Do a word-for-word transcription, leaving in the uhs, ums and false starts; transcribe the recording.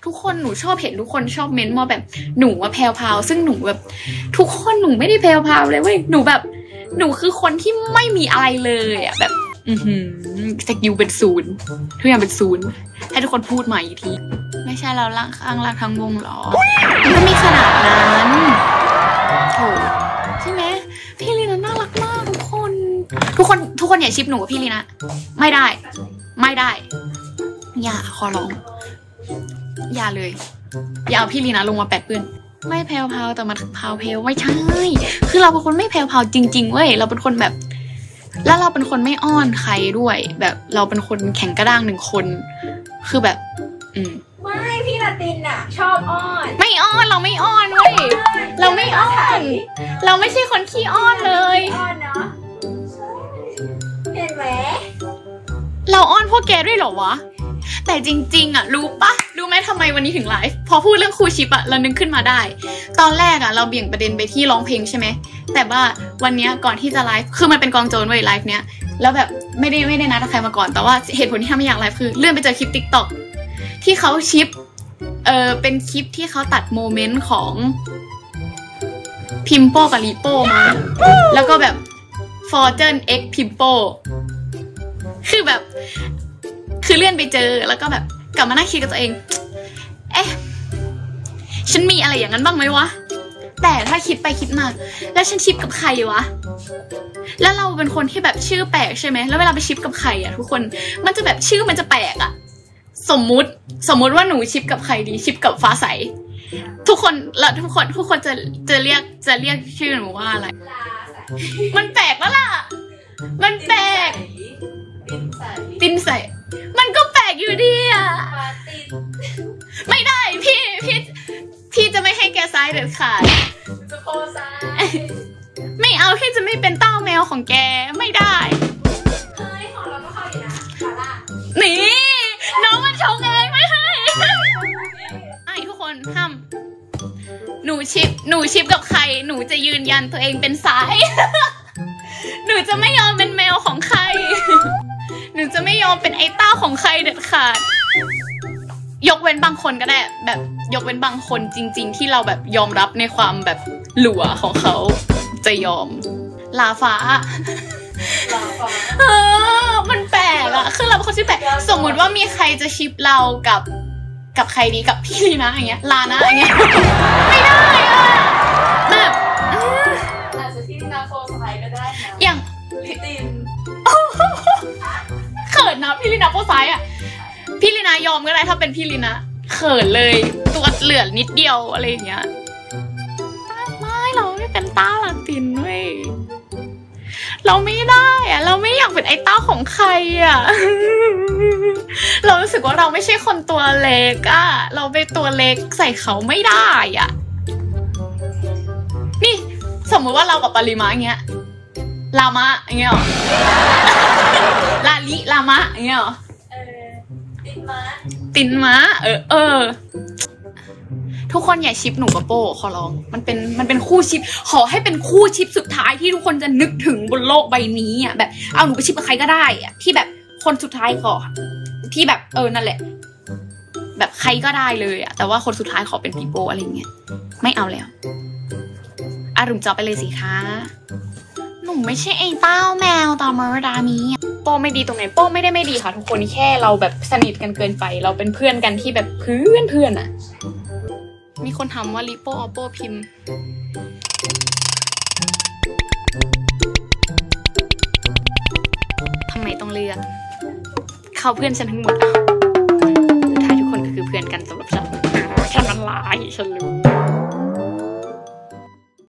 ทุกคนหนูชอบเห็นทุกคนชอบเม้นต์มาแบบหนูว่าแพรวพราวซึ่งหนูแบบทุกคนหนูไม่ได้แพรวพราวเลยเว้ยหนูแบบหนูคือคนที่ไม่มีอะไรเลยอ่ะแบบอือหือสกิลเป็นศูนย์ทุกอย่างเป็นศูนย์ให้ทุกคนพูดใหม่อีกทีไม่ใช่เราล่างข้างล่างทั้งวงหรอมันก็ไม่ขนาดนั้นโถใช่ไหมพี่ลีน่าน่ารักมากทุกคนทุกคนทุกคนอย่าชิปหนูกับพี่ลีน่าไม่ได้ไม่ได้อย่าขอร้องอย่าเลยอย่าเอาพี่ลีน่าลงมาแปดเปื้อนไม่แพรวพราวแต่มันพราวเพลไม่ใช่คือเราเป็นคนไม่แพรวพราวจริงๆเว้ยเราเป็นคนแบบแล้วเราเป็นคนไม่อ้อนใครด้วยแบบเราเป็นคนแข็งกระด้างหนึ่งคนคือแบบอืมไม่พี่ลาตินอะชอบอ้อนไม่อ้อนเราไม่อ้อนเว้ยเราไม่อ้อนเราไม่ใช่คนขี้อ้อนเลยอ้อนเนาะเห็นไหมเราอ้อนพวกแกด้วยเหรอวะแต่จริงๆอ่ะรู้ปะรู้ไหมทำไมวันนี้ถึงไลฟ์พอพูดเรื่องครูชิปอ่ะเรานึกขึ้นมาได้ตอนแรกอ่ะเราเบี่ยงประเด็นไปที่ร้องเพลงใช่ไหมแต่ว่าวันนี้ก่อนที่จะไลฟ์คือมันเป็นกองโจรเว้ยไลฟ์เนี้ยแล้วแบบไม่ได้ไม่ได้นัดใครมาก่อนแต่ว่าเหตุผลที่ทำไม่อยากไลฟ์คือเลื่อนไปเจอคลิป ติ๊กต็อก ที่เขาชิปเออเป็นคลิปที่เขาตัดโมเมนต์ของพิมโป้กับลีโป้มาแล้วก็แบบฟอร์เจนเอ็กพิมโป้คือแบบคือเลื่อนไปเจอแล้วก็แบบกลับมานั่งคิดกับตัวเองเอ๊ะฉันมีอะไรอย่างนั้นบ้างไหมวะแต่ถ้าคิดไปคิดมาแล้วฉันชิปกับใครวะแล้วเราเป็นคนที่แบบชื่อแปลกใช่ไหมแล้วเวลาไปชิปกับใครอะทุกคนมันจะแบบชื่อมันจะแปลกอะสมมุติสมมุติว่าหนูชิปกับใครดีชิปกับฟ้าใสทุกคนแล้วทุกคนทุกคนจะจะเรียกจะเรียกชื่อหนูว่าอะไรมันแปลกปะล่ะมันแปลกตินใสมันก็แปลกอยู่ดีอะไม่ได้พี่พี่พี่จะไม่ให้แกซ้ายเด็ดขาดจะโพซ้ายไม่เอาพี่จะไม่เป็นเต้าแมวของแกไม่ได้เฮ้ยของเราก็เข้าอยู่นะคาร่านี่น้องมันชงเองไม่ให้ไอ้ทุกคนห้ามหนูชิปหนูชิปกับใครหนูจะยืนยันตัวเองเป็นซ้ายหนูจะไม่ยอมเป็นแมวของใครหนูจะไม่ยอมเป็นไอ้เต้าของใครเด็ดขาดยกเว้นบางคนก็ได้แบบยกเว้นบางคนจริงๆที่เราแบบยอมรับในความแบบหลัวของเขาจะยอมลาฟ้าลาฟ้าเออมันแปลกอะคือเราเป็นคนที่แปลกสมมุติว่ามีใครจะชิปเรากับกับใครดีกับพี่ลีนะอย่างเงี้ยลานะอย่างเงี้ยไม่ได้อะแบบอาจจะที่นาโฟสไลก็ได้นะอย่างลิตินเขินนะพี่ลีนาโพไซอะพี่ลีนายอมก็ได้ถ้าเป็นพี่ลีนะเขินเลยตัวเหลือนิดเดียวอะไรอย่างเงี้ยไม่เราไม่เป็นต้าลาตินเว้ยเราไม่ได้อะเราไม่อยากเป็นไอ้เต้าของใครอะเรารู้สึกว่าเราไม่ใช่คนตัวเล็กอะเราเป็นตัวเล็กใส่เขาไม่ได้อะนี่สมมติว่าเรากับปริมาอย่างเงี้ยลามะอย่างเงี้ยหรอลาลิลามะอย่างเงี้ยหรอเออตินมะตินมะเออเออทุกคนอย่าชิปหนูกับโป้ขอร้องมันเป็นมันเป็นคู่ชิปขอให้เป็นคู่ชิปสุดท้ายที่ทุกคนจะนึกถึงบนโลกใบนี้อ่ะแบบเอาหนูไปชิปกับใครก็ได้อ่ะที่แบบคนสุดท้ายขอที่แบบเออนั่นแหละแบบใครก็ได้เลยอ่ะแต่ว่าคนสุดท้ายขอเป็นปีโป้อะไรเงี้ยไม่เอาแล้วอารุมจอไปเลยสิคะหนูไม่ใช่ไอ้เต้าแมวตอนมรดามีโป้ไม่ดีตรงไหนโป้ไม่ได้ไม่ดีค่ะทุกคนแค่เราแบบสนิทกันเกินไปเราเป็นเพื่อนกันที่แบบเพื่อนเพื่อนอะมีคนถามว่าลิโป้ออโป้พิมพ์ทำไมต้องเลือกเขาเพื่อนฉันทั้งหมดอ่ะสุดท้ายทุกคนก็คือ